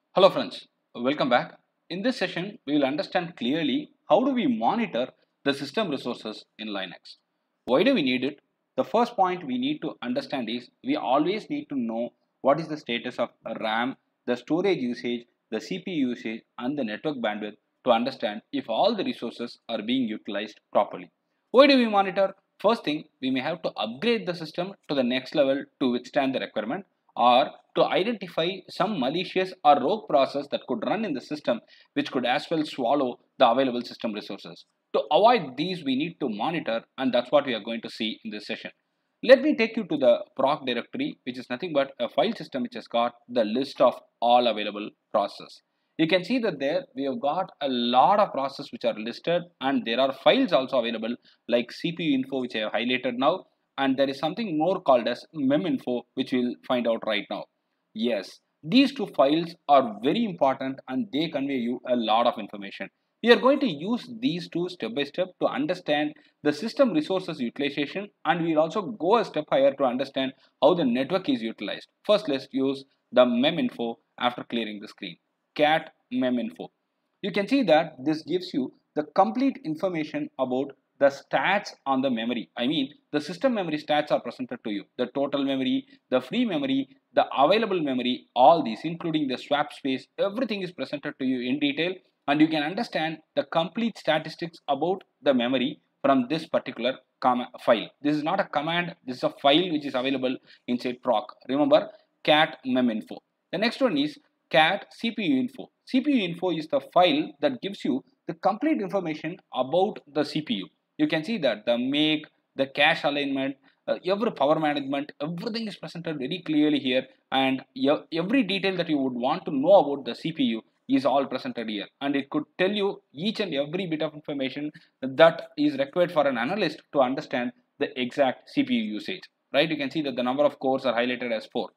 Hello friends, welcome back. In this session, we will understand clearly how do we monitor the system resources in Linux. Why do we need it? The first point we need to understand is we always need to know what is the status of RAM, the storage usage, the CPU usage and the network bandwidth to understand if all the resources are being utilized properly. Why do we monitor? First thing, we may have to upgrade the system to the next level to withstand the requirement, or to identify some malicious or rogue process that could run in the system which could as well swallow the available system resources. To avoid these, we need to monitor, and that's what we are going to see in this session. Let me take you to the proc directory, which is nothing but a file system which has got the list of all available processes. You can see that there we have got a lot of processes which are listed, and there are files also available like CPU info, which I have highlighted now, and there is something more called as meminfo, which we'll find out right now. Yes, these two files are very important and they convey you a lot of information. We are going to use these two step by step to understand the system resources utilization, and we'll also go a step higher to understand how the network is utilized. First, let's use the meminfo after clearing the screen. Cat meminfo. You can see that this gives you the complete information about the stats on the memory. I mean, the system memory stats are presented to you. The total memory, the free memory, the available memory, all these, including the swap space, everything is presented to you in detail, and you can understand the complete statistics about the memory from this particular file. This is not a command, this is a file which is available inside proc. Remember, cat meminfo. The next one is cat CPU info. CPU info is the file that gives you the complete information about the CPU. You can see that the make, the cache alignment, every power management, everything is presented very clearly here, and every detail that you would want to know about the CPU is all presented here, and it could tell you each and every bit of information that is required for an analyst to understand the exact CPU usage, right? You can see that the number of cores are highlighted as 4.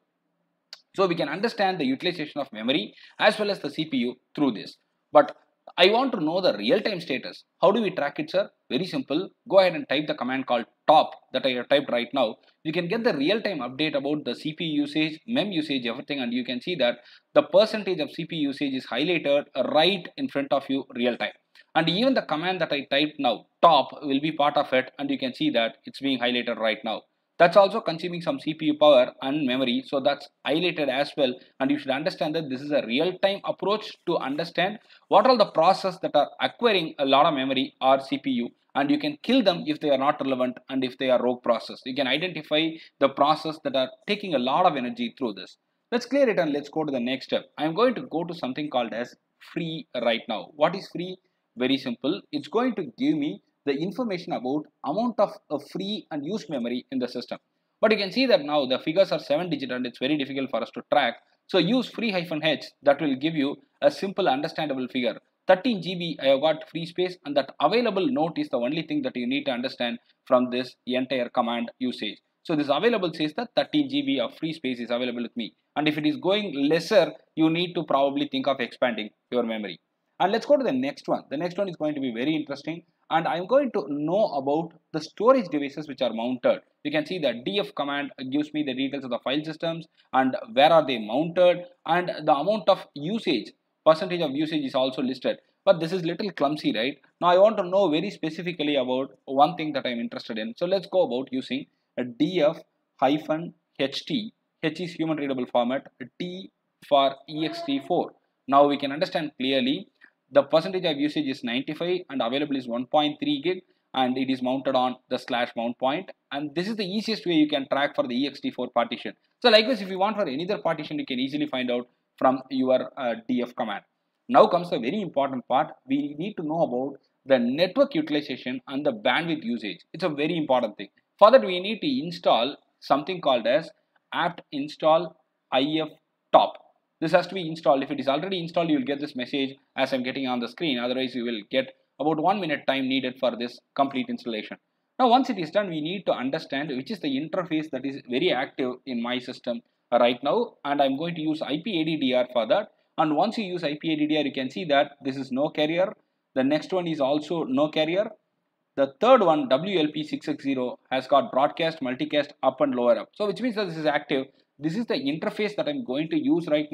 So we can understand the utilization of memory as well as the CPU through this. But I want to know the real-time status. How do we track it, sir? Very simple. Go ahead and type the command called top that I have typed right now. You can get the real-time update about the CPU usage, mem usage, everything, and you can see that the percentage of CPU usage is highlighted right in front of you real-time. And even the command that I typed now, top, will be part of it, and you can see that it's being highlighted right now. That's also consuming some CPU power and memory, so that's highlighted as well, and you should understand that this is a real-time approach to understand what are the processes that are acquiring a lot of memory or CPU, and you can kill them if they are not relevant and if they are rogue process. You can identify the process that are taking a lot of energy through this. Let's clear it and let's go to the next step. I'm going to go to something called as free right now. What is free? Very simple. It's going to give me the information about amount of free and used memory in the system. But you can see that now the figures are 7-digit and it's very difficult for us to track. So use free-h, that will give you a simple understandable figure. 13 GB I have got free space, and that available note is the only thing that you need to understand from this entire command usage. So this available says that 13 GB of free space is available with me, and if it is going lesser, you need to probably think of expanding your memory. And let's go to the next one. The next one is going to be very interesting, and I'm going to know about the storage devices which are mounted. You can see that df command gives me the details of the file systems and where are they mounted, and the amount of usage, percentage of usage is also listed. But this is little clumsy, right? Now I want to know very specifically about one thing that I'm interested in. So let's go about using a df hyphen ht. H is human readable format, T for ext4. Now we can understand clearly the percentage of usage is 95 and available is 1.3 gig, and it is mounted on the / mount point, and this is the easiest way you can track for the ext4 partition. So likewise, if you want for any other partition, you can easily find out from your df command. Now comes the very important part. We need to know about the network utilization and the bandwidth usage. It's a very important thing. For that, we need to install something called as apt install if top. This has to be installed. If it is already installed, you will get this message as I'm getting on the screen. Otherwise, you will get about 1 minute time needed for this complete installation. Now, once it is done, we need to understand which is the interface that is very active in my system right now, and I'm going to use IP-ADDR for that. And once you use IP-ADDR, you can see that this is no carrier. The next one is also no carrier. The third one, WLP660, has got broadcast, multicast, up and lower up. So which means that this is active. This is the interface that I'm going to use right now,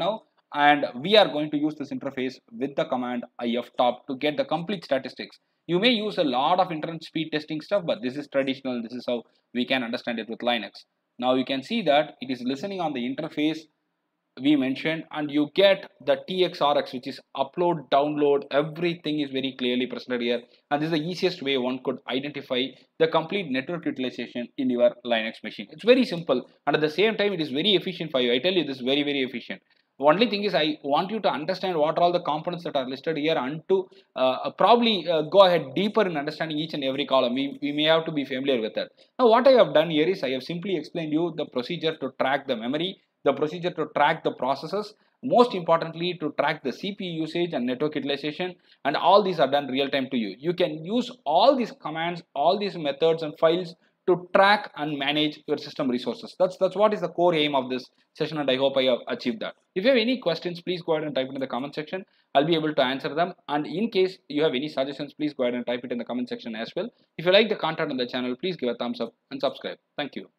and we are going to use this interface with the command iftop to get the complete statistics. You may use a lot of internet speed testing stuff, but this is traditional. This is how we can understand it with Linux. Now you can see that it is listening on the interface we mentioned, and you get the TXRX, which is upload, download, everything is very clearly presented here. And this is the easiest way one could identify the complete network utilization in your Linux machine. It's very simple, and at the same time it is very efficient for you. I tell you, this is very, very efficient. Only thing is, I want you to understand what are all the components that are listed here, and to probably go ahead deeper in understanding each and every column. We may have to be familiar with that. Now what I have done here is I have simply explained you the procedure to track the memory, the procedure to track the processes, most importantly to track the CPU usage and network utilization, and all these are done real time to you. You can use all these commands, all these methods and files to track and manage your system resources. That's what is the core aim of this session, and I hope I have achieved that. If you have any questions, please go ahead and type it in the comment section. I'll be able to answer them, and in case you have any suggestions, please go ahead and type it in the comment section as well. If you like the content on the channel, please give a thumbs up and subscribe. Thank you.